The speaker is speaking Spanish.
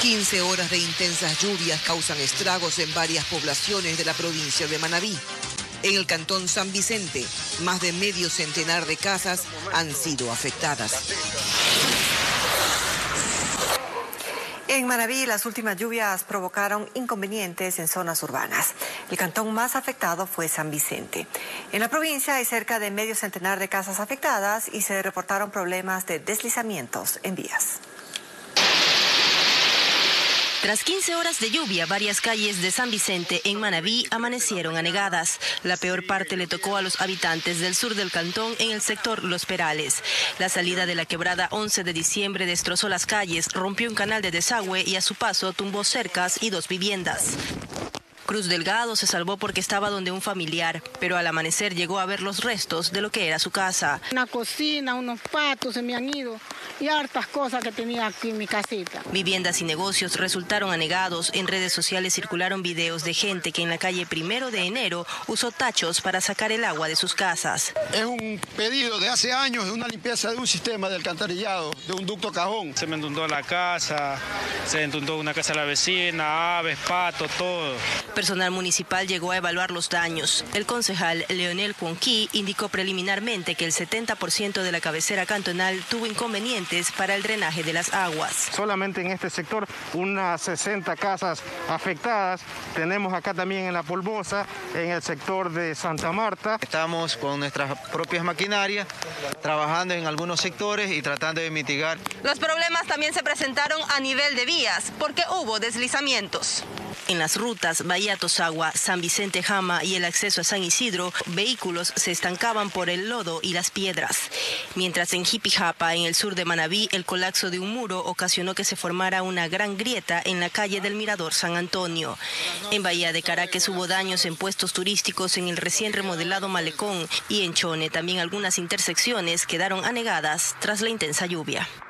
15 horas de intensas lluvias causan estragos en varias poblaciones de la provincia de Manabí. En el cantón San Vicente, más de medio centenar de casas han sido afectadas. En Manabí, las últimas lluvias provocaron inconvenientes en zonas urbanas. El cantón más afectado fue San Vicente. En la provincia hay cerca de medio centenar de casas afectadas y se reportaron problemas de deslizamientos en vías. Tras 15 horas de lluvia, varias calles de San Vicente en Manabí amanecieron anegadas. La peor parte le tocó a los habitantes del sur del cantón en el sector Los Perales. La salida de la quebrada 11 de diciembre destrozó las calles, rompió un canal de desagüe y a su paso tumbó cercas y 2 viviendas. Cruz Delgado se salvó porque estaba donde un familiar, pero al amanecer llegó a ver los restos de lo que era su casa. Una cocina, unos patos se me han ido y hartas cosas que tenía aquí en mi casita. Viviendas y negocios resultaron anegados. En redes sociales circularon videos de gente que en la calle 1 de enero usó tachos para sacar el agua de sus casas. Es un pedido de hace años de una limpieza de un sistema de alcantarillado, de un ducto cajón. Se me inundó la casa, se inundó una casa de la vecina, aves, patos, todo. Personal municipal llegó a evaluar los daños. El concejal Leonel Cuonquí indicó preliminarmente que el 70% de la cabecera cantonal tuvo inconvenientes para el drenaje de las aguas. Solamente en este sector unas 60 casas afectadas. Tenemos acá también en La Polvosa, en el sector de Santa Marta. Estamos con nuestras propias maquinarias, trabajando en algunos sectores y tratando de mitigar. Los problemas también se presentaron a nivel de vías, porque hubo deslizamientos. En las rutas Bahía-Tosagua, San Vicente-Jama y el acceso a San Isidro, vehículos se estancaban por el lodo y las piedras. Mientras en Jipijapa, en el sur de Manabí, el colapso de un muro ocasionó que se formara una gran grieta en la calle del Mirador San Antonio. En Bahía de Caracas hubo daños en puestos turísticos en el recién remodelado Malecón y en Chone también algunas intersecciones quedaron anegadas tras la intensa lluvia.